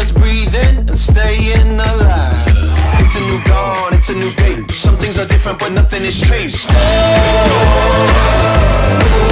just breathing and staying alive. It's a new dawn, it's a new day. Some things are different but nothing has changed. Oh,